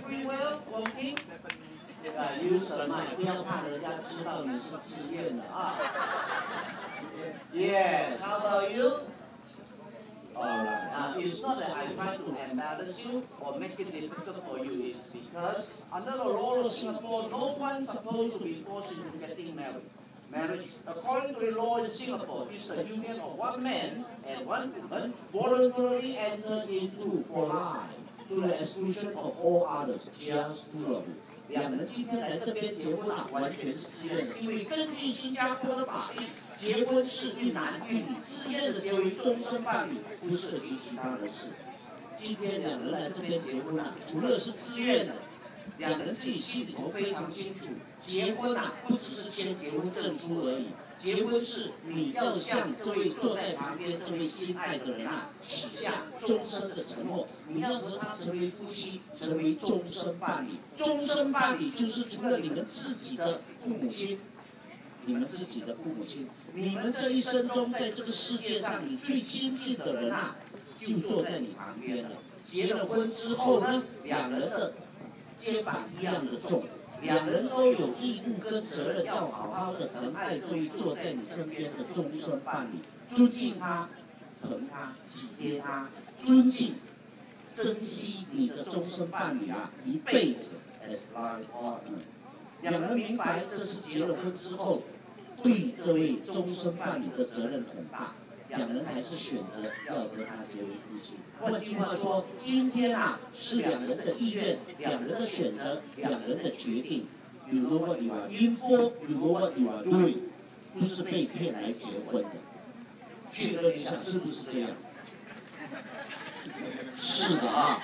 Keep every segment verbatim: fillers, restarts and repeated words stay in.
free will working？ 啊，有什么？不要怕人家知道你是自愿的啊。Yes. How about you? Alright. Uh, it's not that I try to embarrass you or make it difficult for you. It's because under the law of Singapore, no one's supposed to be forced into getting married. Marriage, according to the law in Singapore, is the union of one man and one woman voluntarily entered into for life, to the exclusion of all others, just two of you. 两人今天来这边结婚啊，完全是自愿的，因为根据新加坡的法律，结婚是一男一女自愿的结为终身伴侣，不涉及其他人士。今天两人来这边结婚啊，除了是自愿的，两人自己心里头非常清楚，结婚啊不只是签结婚证书而已，结婚是你要向这位坐在旁边这位心爱的人啊许下终身的承诺，你要和他成为夫妻，成为终身伴侣。终身伴侣就是除了你们自己的父母亲，你们自己的父母亲，你们这一生中在这个世界上你最亲近的人啊，就坐在你旁边了。结了婚之后呢，两人的肩膀一样的重。两人都有义务跟责任，要好好的疼爱这位坐在你身边的终身伴侣，尊敬他，疼他，体贴他，尊敬、珍惜你的终身伴侣啊，一辈子 as life partner。两人明白这是结了婚之后，对这位终身伴侣的责任很大，两人还是选择要和他结为夫妻。换句话说，今天啊是两人的意愿，两人的选择，两人的决定。You know what you are in for, you know what you are doing， 不是被骗来结婚的。确认一下是不是这样？是的啊。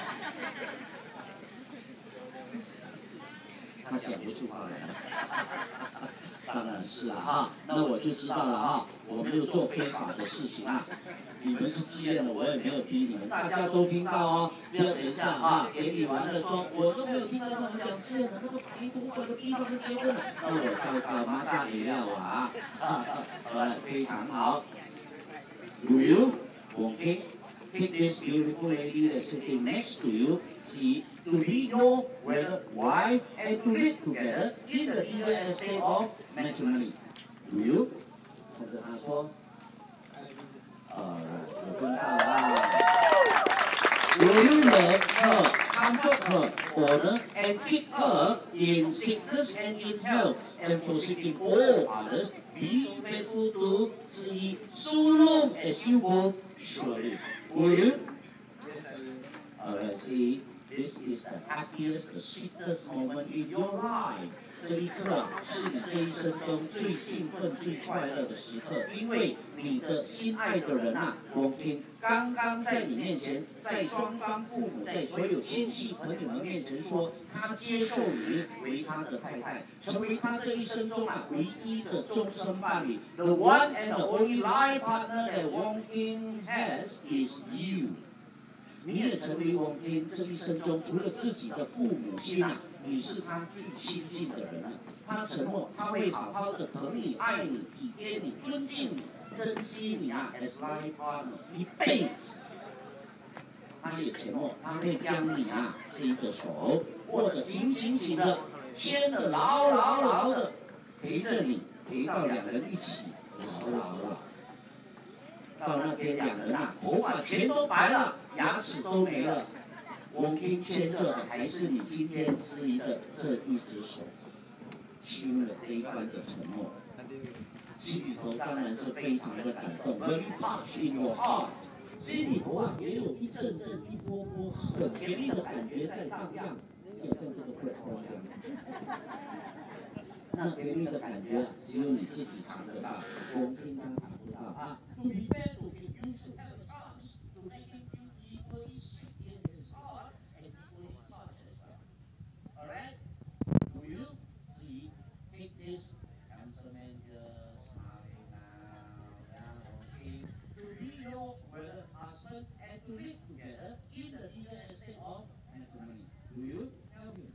他讲不出话来了。当然是了啊，那我就知道了啊，我没有做非法的事情啊。你们是自愿的，我也没有逼你们，大家都听到哦。不要等一下啊，典礼完了说我都没有听到他们讲自愿的，那个法律都管的逼他们结婚了，那我糟糕，妈大也要啊！好了，非常好。Do you? Okay. Pick this beautiful lady that's sitting next to you. See, to be your wife and to live together in the legal estate of matrimony. Do you? 看着他说。Alright, 有听到啊。Will you love her, comfort her, honor and keep her in sickness and in health, and forsaking all others, be faithful to see so long as you both surely? Will you? Yes, I will. Alright, see, this is the happiest, the sweetest moment in your life. 这一刻啊，是你这一生中最兴奋、最快乐的时刻，因为你的心爱的人啊，王天刚刚在你面前，在双方父母、在所有亲戚朋友们面前说，他接受你为他的太太，成为他这一生中啊唯一的终身伴侣。The one and the only life partner that Wong King has is you. 你也成为王天这一生中除了自己的父母亲啊，你是他最亲近的人了。他承诺他会好好的疼你、爱你、体贴你、尊敬你、珍惜你啊 ，as life partner 一辈子。他也承诺他会将你啊这一个手握得紧紧紧的，牵得牢牢牢的，陪着你，陪到两人一起牢牢了。到那天两人啊，头发全都白了，牙齿都没了。王天牵着的还是你今天司仪的这一只手，亲了悲欢的承诺，心里头当然是非常的感动。When you touch in your heart， 心里头啊也有一阵阵、一波波很甜蜜的感觉在荡漾，就像这个 platform 一样。那甜蜜的感觉啊，只有你自己尝得到，王天他尝不到啊。To be fair to him, you should have a chance to make him feel equally sweet in his heart and equally touched as well. Alright? Do you? See, take this handsome and just smile now, now, okay? To be your brother, husband, and to live together in the legal estate of matrimony. Do you? Tell me.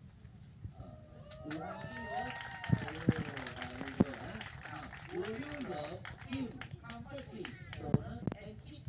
Uh, do you love him? Oh, very good, huh? Now, will you love him, comfort him, honor, and keep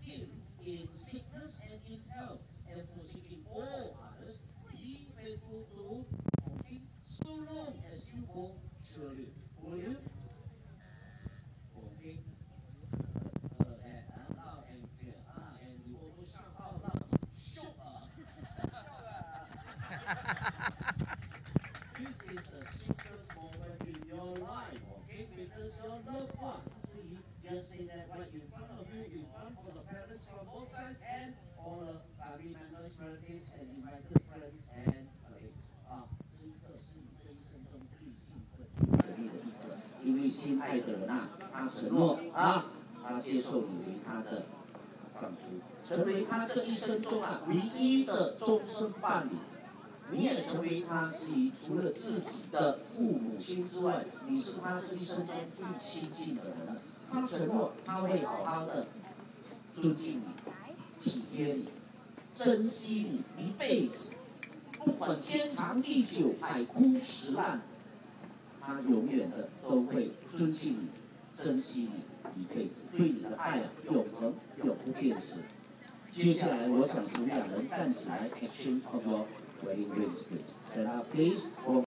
be my noise relative and invited friends and colleagues. 啊，这一刻是你这一生中最兴奋、最美的一刻，因为心爱的人呐、啊，他承诺啊，他接受你为他的丈夫，成为他这一生中啊唯一的终身伴侣。你也成为他是除了自己的父母亲之外，你是他这一生中最亲近的人了。他承诺他会好好的尊敬你、体贴你、珍惜你一辈子，不管天长地久、海枯石烂，他永远的都会尊敬你、珍惜你一辈子，对你的爱啊永恒、永不变质。接下来，我想请两人站起来 ，Action of your wedding rings, please. Stand up, please.